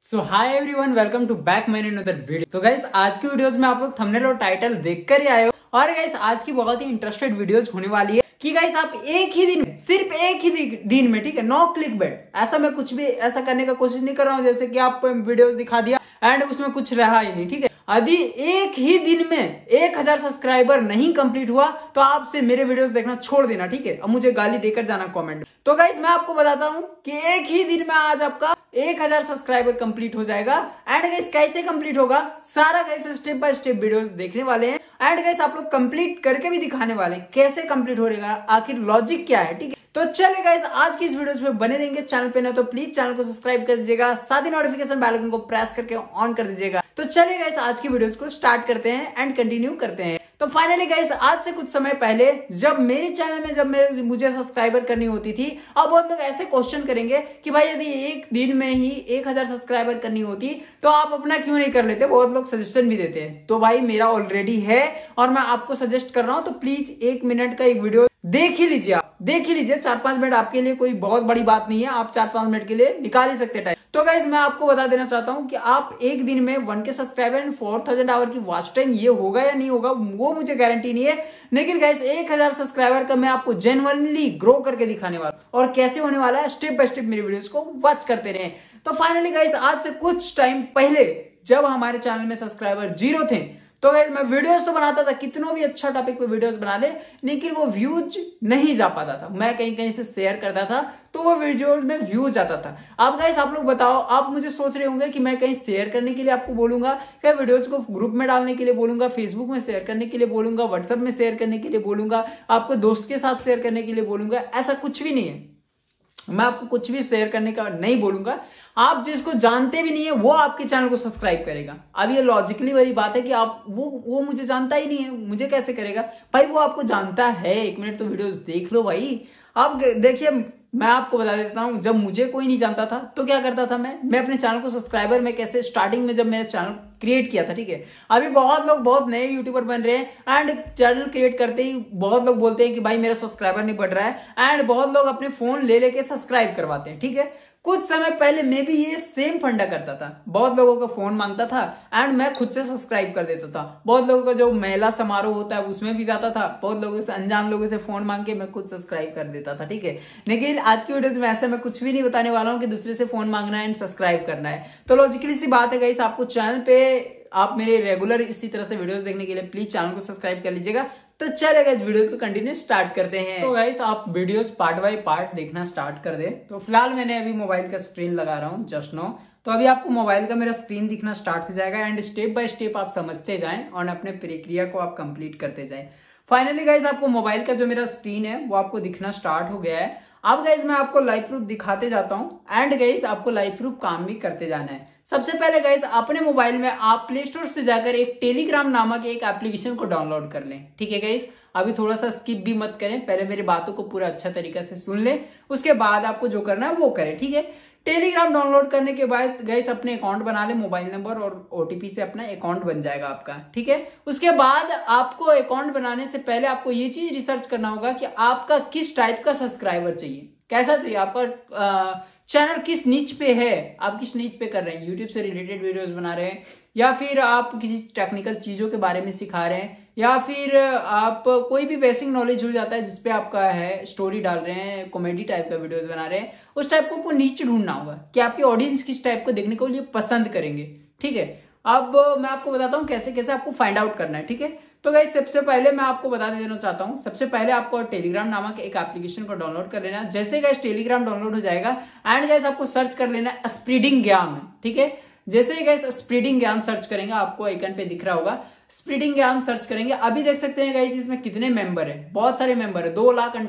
So hi everyone, welcome to back my another video. तो guys आज की videos में आप लोग थंबनेल और टाइटल देखकर ही आए हो। और गाइस आज की बहुत ही इंटरेस्टेड वीडियोस होने वाली है कि गाइस आप एक ही दिन में, सिर्फ एक ही दिन में, ठीक है, नो क्लिक बेट, ऐसा मैं कुछ भी ऐसा करने का कोशिश नहीं कर रहा हूँ जैसे कि आप वीडियोस दिखा दिया एंड उसमें कुछ रहा ही नहीं, ठीक है। यदि एक ही दिन में 1000 सब्सक्राइबर नहीं कंप्लीट हुआ तो आपसे मेरे वीडियोस देखना छोड़ देना, ठीक है। अब मुझे गाली देकर जाना कमेंट। तो गाइस मैं आपको बताता हूं कि एक ही दिन में आज आपका 1000 सब्सक्राइबर कंप्लीट हो जाएगा। एंड गाइस कैसे कंप्लीट होगा, सारा guys step by step videos देखने वाले हैं। एंड गाइस आप लोग कंप्लीट करके भी दिखाने वाले हैं कैसे कंप्लीट हो रहेगा, आखिर लॉजिक क्या है, ठीक है। तो चलिए गाइस आज की इस वीडियोस में बने रहेंगे। चैनल पे ना तो प्लीज चैनल को सब्सक्राइब कर दीजिएगा, साथ ही नोटिफिकेशन बेल आइकन को प्रेस करके ऑन कर दीजिएगा। तो चलिए गाइस आज की वीडियोस को स्टार्ट करते हैं एंड कंटिन्यू करते हैं। तो फाइनली गाइस आज से कुछ समय पहले जब मेरे चैनल में मुझे सब्सक्राइबर करनी होती थी, अब बहुत लोग ऐसे क्वेश्चन करेंगे कि भाई यदि एक दिन में ही 1000 सब्सक्राइबर करनी होती तो आप अपना क्यों नहीं कर लेते। बहुत लोग सजेशन भी देते हैं। तो भाई मेरा ऑलरेडी है और मैं आपको सजेस्ट कर रहा हूं, तो प्लीज 1 मिनट का एक वीडियो देख ही लीजिए। आप देख ही लीजिए, 4-5 मिनट आपके लिए कोई बहुत बड़ी बात नहीं है। आप 4-5 मिनट के लिए निकाल ही सकते टाइम। तो गाइस मैं आपको बता देना चाहता हूं कि आप एक दिन में 1K सब्सक्राइबर एंड 4000 आवर की वॉच टाइम ये होगा या नहीं होगा वो मुझे गारंटी नहीं है। लेकिन गाइस 1000 सब्सक्राइबर का मैं आपको जेन्युइनली ग्रो करके दिखाने वाला हूं और कैसे होने वाला है स्टेप बाय स्टेप मेरे वीडियोस को वॉच करते रहे। तो फाइनली गाइस आज से कुछ टाइम पहले जब हमारे चैनल में सब्सक्राइबर 0 थे तो गाइस मैं वीडियोस तो बनाता था, कितनों भी अच्छा टॉपिक पे वीडियोस बना ले, लेकिन वो व्यूज नहीं जा पाता था। मैं कहीं कहीं से शेयर करता था तो वो वीडियोस में व्यूज आता था। अब गाइस आप लोग बताओ, आप मुझे सोच रहे होंगे कि मैं कहीं शेयर करने के लिए आपको बोलूंगा, क्या वीडियोस को ग्रुप में डालने के लिए बोलूंगा, फेसबुक में शेयर करने के लिए बोलूंगा, व्हाट्सएप में शेयर करने के लिए बोलूंगा, आपको दोस्त के साथ शेयर करने के लिए बोलूंगा। ऐसा कुछ भी नहीं है। मैं आपको कुछ भी शेयर करने का नहीं बोलूंगा। आप जिसको जानते भी नहीं है वो आपके चैनल को सब्सक्राइब करेगा। अब ये लॉजिकली वाली बात है कि आप वो मुझे जानता ही नहीं है, मुझे कैसे करेगा भाई। वो आपको जानता है, 1 मिनट तो वीडियोस देख लो भाई। आप देखिए, मैं आपको बता देता हूं, जब मुझे कोई नहीं जानता था तो क्या करता था मैं अपने चैनल को सब्सक्राइबर में कैसे, स्टार्टिंग में जब मैंने चैनल क्रिएट किया था, ठीक है। अभी बहुत लोग बहुत नए यूट्यूबर बन रहे हैं एंड चैनल क्रिएट करते ही बहुत लोग बोलते हैं कि भाई मेरा सब्सक्राइबर नहीं बढ़ रहा है एंड बहुत लोग अपने फोन ले लेके सब्सक्राइब करवाते हैं, ठीक है। कुछ समय पहले मैं भी ये सेम फंडा करता था। बहुत लोगों का फोन मांगता था एंड मैं खुद से सब्सक्राइब कर देता था। बहुत लोगों का जो महिला समारोह होता है उसमें भी जाता था, बहुत लोगों से, अनजान लोगों से फोन मांग के मैं खुद सब्सक्राइब कर देता था, ठीक है। लेकिन आज की वीडियोस में ऐसा मैं कुछ भी नहीं बताने वाला हूँ कि दूसरे से फोन मांगना है एंड सब्सक्राइब करना है। तो लॉजिकली सी बात है गाइस, आपको चैनल पे आप मेरे रेगुलर इसी तरह से वीडियोस देखने के लिए प्लीज चैनल को सब्सक्राइब कर लीजिएगा। तो चलिए गाइस वीडियोस को कंटिन्यू स्टार्ट करते हैं। तो गाइस आप वीडियोस पार्ट बाय पार्ट देखना स्टार्ट कर दे। तो फिलहाल मैंने अभी मोबाइल का स्क्रीन लगा रहा हूँ जस्ट नो। तो अभी आपको मोबाइल का मेरा स्क्रीन दिखना स्टार्ट हो जाएगा एंड स्टेप बाय स्टेप आप समझते जाएं और अपने प्रक्रिया को आप कंप्लीट करते जाएं। फाइनली गाइस आपको मोबाइल का जो मेरा स्क्रीन है वो आपको दिखना स्टार्ट हो गया है। अब गाइस मैं आपको लाइव प्रूफ दिखाते जाता हूं एंड गाइस आपको लाइव प्रूफ काम भी करते जाना है। सबसे पहले गाइस अपने मोबाइल में आप प्ले स्टोर से जाकर एक टेलीग्राम नामक एक एप्लीकेशन को डाउनलोड कर लें, ठीक है गाइस। अभी थोड़ा सा स्किप भी मत करें, पहले मेरी बातों को पूरा अच्छा तरीका से सुन लें, उसके बाद आपको जो करना है वो करें, ठीक है। टेलीग्राम डाउनलोड करने के बाद गाइस अपने अकाउंट बना ले, मोबाइल नंबर और ओटीपी से अपना अकाउंट बन जाएगा आपका, ठीक है। उसके बाद आपको अकाउंट बनाने से पहले आपको ये चीज रिसर्च करना होगा कि आपका किस टाइप का सब्सक्राइबर चाहिए, कैसा चाहिए, आपका चैनल किस नीच पे है, आप किस नीच पे कर रहे हैं, यूट्यूब से रिलेटेड वीडियोस बना रहे हैं या फिर आप किसी टेक्निकल चीजों के बारे में सिखा रहे हैं या फिर आप कोई भी बेसिक नॉलेज हो जाता है जिसपे आपका है, स्टोरी डाल रहे हैं, कॉमेडी टाइप का वीडियोस बना रहे हैं। उस टाइप को आपको नीचे ढूंढना होगा कि आपकी ऑडियंस किस टाइप को देखने को लिए पसंद करेंगे, ठीक है। अब मैं आपको बताता हूँ कैसे कैसे आपको फाइंड आउट करना है, ठीक है। तो गाइस सबसे पहले मैं आपको बता देना चाहता हूं, सबसे पहले आपको टेलीग्राम नामक एक एप्लीकेशन को डाउनलोड कर लेना। जैसे गाइस टेलीग्राम डाउनलोड हो जाएगा एंड गाइस आपको सर्च कर लेना स्प्रेडिंग ज्ञान, ठीक है। जैसे ही गाइस स्प्रेडिंग ज्ञान सर्च करेंगे आपको आइकन पे दिख रहा होगा, स्प्रेडिंग ज्ञान सर्च करेंगे। अभी देख सकते हैं गाइस इसमें कितने मेंबर है, बहुत सारे मेंबर है,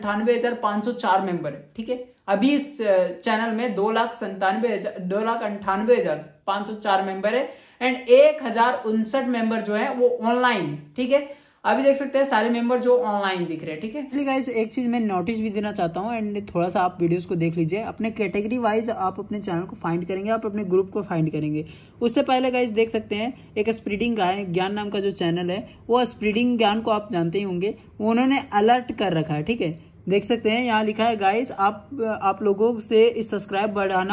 2,98,504 मेंबर है, ठीक है। अभी इस चैनल में 2,98,504 मेंबर है एंड 1059 मेंबर जो है वो ऑनलाइन, ठीक है। अभी देख सकते हैं सारे मेंबर जो ऑनलाइन दिख रहे हैं, ठीक है। गाइस एक चीज मैं नोटिस भी देना चाहता हूँ एंड थोड़ा सा आप वीडियोस को देख लीजिए। अपने कैटेगरी वाइज आप अपने चैनल को फाइंड करेंगे, आप अपने ग्रुप को फाइंड करेंगे। उससे पहले गाइस देख सकते हैं एक स्प्रेडिंग ज्ञान नाम का जो चैनल है वो स्प्रेडिंग ज्ञान को आप जानते ही होंगे, उन्होंने अलर्ट कर रखा है, ठीक है। देख सकते हैं यहाँ लिखा है गाइस, आप लोगों से इस सब्सक्राइब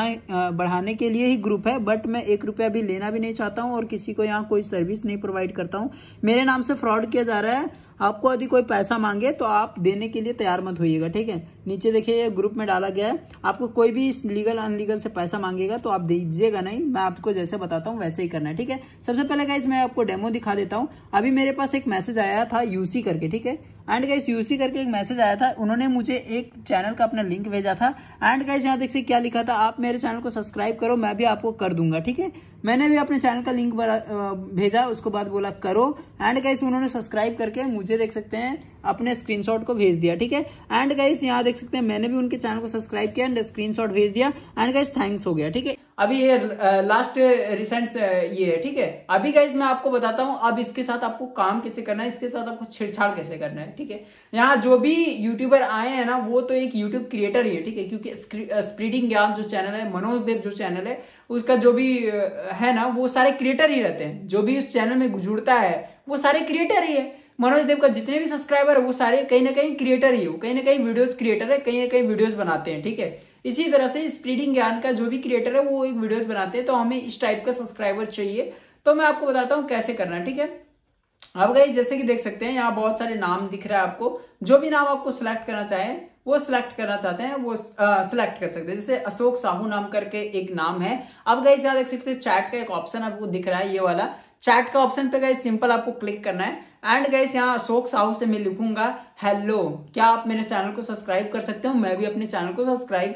बढ़ाने के लिए ही ग्रुप है, बट मैं 1 रुपया भी लेना भी नहीं चाहता हूँ और किसी को यहाँ कोई सर्विस नहीं प्रोवाइड करता हूँ। मेरे नाम से फ्रॉड किया जा रहा है। आपको यदि कोई पैसा मांगे तो आप देने के लिए तैयार मत होइएगा, ठीक है। नीचे देखिए ये ग्रुप में डाला गया है। आपको कोई भी लीगल अनलीगल से पैसा मांगेगा तो आप दीजिएगा नहीं, मैं आपको जैसे बताता हूँ वैसे ही करना है, ठीक है। सबसे पहले गाइस मैं आपको डेमो दिखा देता हूँ। अभी मेरे पास एक मैसेज आया था यूसी करके, ठीक है। एंड गाइस यूसी करके एक मैसेज आया था, उन्होंने मुझे एक चैनल का अपना लिंक भेजा था। एंड गाइस यहाँ देखिए क्या लिखा था, आप मेरे चैनल को सब्सक्राइब करो, मैं भी आपको कर दूंगा, ठीक है। मैंने भी अपने चैनल का लिंक भेजा, उसको बाद बोला करो। एंड गाइस उन्होंने सब्सक्राइब करके मुझे देख सकते हैं अपने स्क्रीनशॉट को भेज दिया, ठीक है। एंड गाइस यहाँ देख सकते हैं मैंने भी उनके चैनल को सब्सक्राइब किया एंड स्क्रीनशॉट भेज दिया। एंड गाइस थैंक्स हो गया, ठीक है। अभी ये लास्ट रिसेंट ये है, ठीक है। अभी गाइस मैं आपको बताता हूँ अब इसके साथ आपको काम कैसे करना है, इसके साथ आपको छेड़छाड़ कैसे करना है, ठीक है। यहाँ जो भी यूट्यूबर आए हैं ना वो तो एक यूट्यूब क्रिएटर ही है, ठीक है। क्योंकि स्प्रेडिंग ज्ञान जो चैनल है, मनोज देव जो चैनल है, उसका जो भी है ना वो सारे क्रिएटर ही रहते हैं। जो भी उस चैनल में जुड़ता है वो सारे क्रिएटर ही है। मनोज देव का जितने भी सब्सक्राइबर है वो सारे कहीं ना कहीं क्रिएटर ही है, वो कहीं ना कहीं वीडियोज क्रिएटर है, कहीं ना कहीं वीडियोज बनाते हैं, ठीक है। इसी तरह से स्प्रेडिंग ज्ञान का जो भी क्रिएटर है वो एक वीडियोस बनाते हैं। तो हमें इस टाइप का सब्सक्राइबर चाहिए, तो मैं आपको बताता हूँ कैसे करना है, ठीक है। अब गाइस जैसे कि देख सकते हैं यहाँ बहुत सारे नाम दिख रहा है आपको। जो भी नाम आपको सिलेक्ट करना चाहे वो सिलेक्ट करना चाहते हैं वो सिलेक्ट कर सकते हैं। जैसे अशोक साहू नाम करके एक नाम है। अब गाइस यहाँ देख सकते हैं चैट का एक ऑप्शन आपको दिख रहा है, ये वाला चैट का ऑप्शन पे गाइस सिंपल आपको क्लिक करना है। एंड गाइस यहाँ अशोक साहू से मैं लिखूंगा हेलो, क्या आप मेरे चैनल को सब्सक्राइब कर सकते हो? मैं भी अपने चैनल को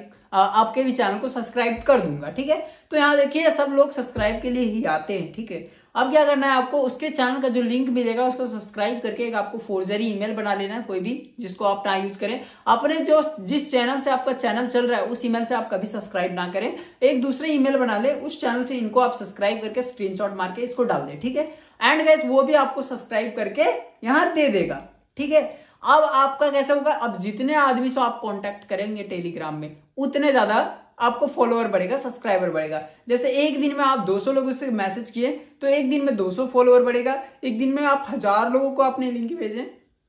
आपके भी चैनल को सब्सक्राइब कर दूंगा, ठीक है। तो यहाँ देखिए सब लोग सब्सक्राइब के लिए ही आते हैं, ठीक है। अब क्या करना है आपको, उसके चैनल का जो लिंक मिलेगा उसको सब्सक्राइब करके एक आपको फोर्जरी ईमेल बना लेना है, कोई भी जिसको आप ना यूज करें। अपने जिस चैनल से आपका चैनल चल रहा है उस ईमेल से आप कभी सब्सक्राइब ना करें, एक दूसरे ईमेल बना ले, उस चैनल से इनको आप सब्सक्राइब करके स्क्रीनशॉट मार के इसको डाल दे, ठीक है। एंड गाइस वो भी आपको सब्सक्राइब करके यहाँ दे देगा, ठीक है। अब आपका कैसे होगा, अब जितने आदमी से आप कांटेक्ट करेंगे टेलीग्राम में उतने ज्यादा आपको फॉलोअर बढ़ेगा, सब्सक्राइबर बढ़ेगा। जैसे एक दिन में आप 200 लोगों से मैसेज किए तो एक दिन में 200 फॉलोअर बढ़ेगा। एक दिन में आप 1000 लोगों को अपने लिंक भेजें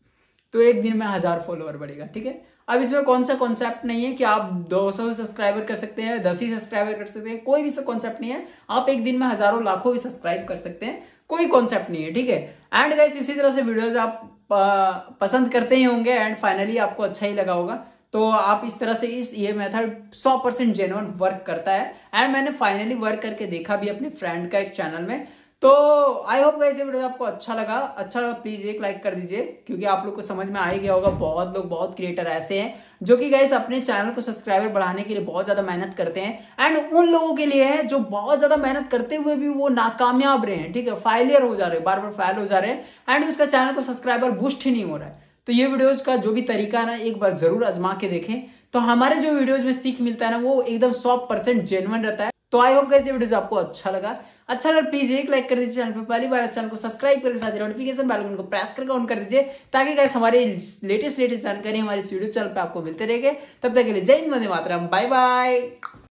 तो एक दिन में 1000 फॉलोअर बढ़ेगा, ठीक है। अब इसमें कौन सा कॉन्सेप्ट नहीं है कि आप 200 सब्सक्राइबर कर सकते हैं, 10 ही सब्सक्राइबर कर सकते हैं, कोई भी कॉन्सेप्ट नहीं है। आप एक दिन में हजारों लाखों भी सब्सक्राइब कर सकते हैं, कोई कॉन्सेप्ट नहीं है, ठीक है। एंड गाइस इसी तरह से वीडियोज आप पसंद करते ही होंगे एंड फाइनली आपको अच्छा ही लगा होगा। तो आप इस तरह से ये मेथड 100% जेन्युइन वर्क करता है एंड मैंने फाइनली वर्क करके देखा भी अपने फ्रेंड का एक चैनल में। तो आई होप गाइस ये वीडियो आपको अच्छा लगा प्लीज एक लाइक कर दीजिए, क्योंकि आप लोग को समझ में आ ही गया होगा। बहुत क्रिएटर ऐसे हैं जो कि गाइस अपने चैनल को सब्सक्राइबर बढ़ाने के लिए बहुत ज्यादा मेहनत करते हैं एंड उन लोगों के लिए है जो बहुत ज्यादा मेहनत करते हुए भी वो नाकामयाब रहे हैं, ठीक है, फेलियर हो जा रहे हैं, बार बार फेल हो जा रहे हैं एंड उसका चैनल को सब्सक्राइबर बूस्ट ही नहीं हो रहा है। तो ये वीडियोज का जो भी तरीका है ना एक बार जरूर आजमा के देखें, तो हमारे जो वीडियोज में सीख मिलता है ना वो एकदम 100% जेन्युइन रहता है। तो आई होप गाइस ये वीडियो आपको अच्छा लगा प्लीज एक लाइक कर दीजिए, चैनल पर पहली बार चैनल को सब्सक्राइब करके साथ नोटिफिकेशन बेल आइकन को प्रेस करके ऑन कर दीजिए, ताकि गाइस हमारे लेटेस्ट जानकारी हमारे यूट्यूब चैनल पे आपको मिलते रहेंगे। तब तक के लिए जय हिंद, वंदे मातरम, बाय बाय।